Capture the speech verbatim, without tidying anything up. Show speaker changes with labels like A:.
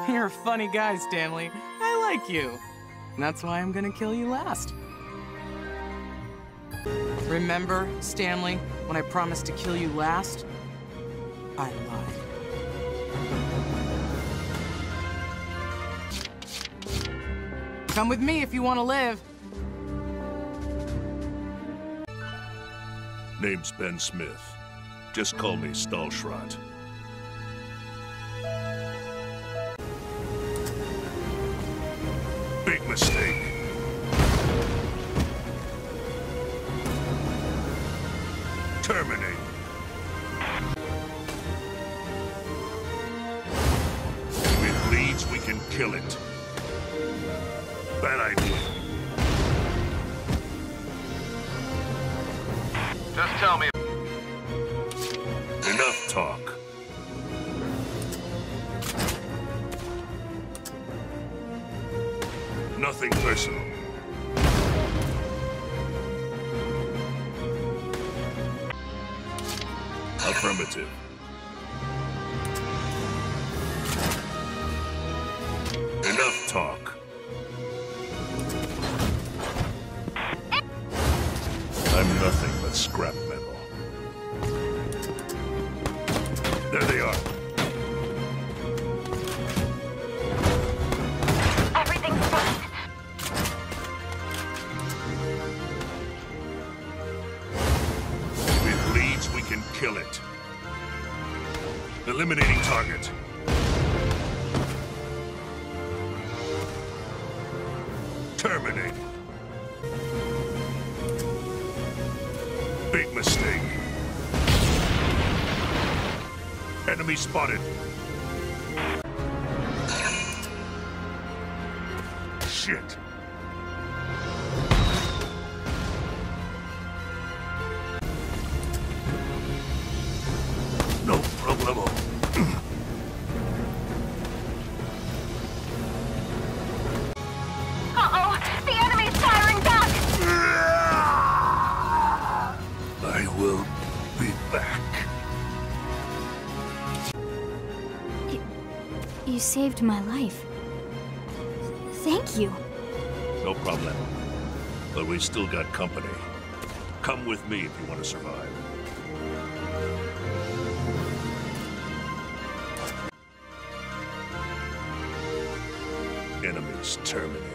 A: You're a funny guy, Stanley. I like you. And that's why I'm gonna kill you last. Remember, Stanley, when I promised to kill you last? I lied. Come with me if you want to live.
B: Name's Ben Smith. Just call me Stahlschrott. Big mistake. Terminate. If it bleeds, we can kill it. Bad idea.
C: Just tell me.
B: Enough talk. Nothing personal. Affirmative. Enough talk. I'm nothing but scrap metal. There they are.
D: Everything's fine.
B: If it bleeds, we can kill it. Eliminating target. Terminate. Big mistake. Enemy spotted. Shit. No problemo.
D: Uh-oh! The enemy's firing back!
B: I will be back.
E: You, you saved my life. Thank you.
B: No problem. But we still got company. Come with me if you want to survive. Enemies terminated.